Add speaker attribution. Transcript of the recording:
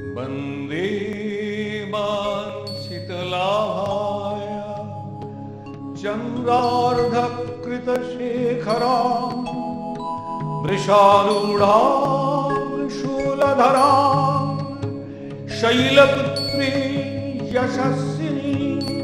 Speaker 1: वन्दे मां शीतलाहाय चन्द्रार्धकृतशेखरां वृषारूढां शूलधरां शैलपुत्रीं यशस्विनीं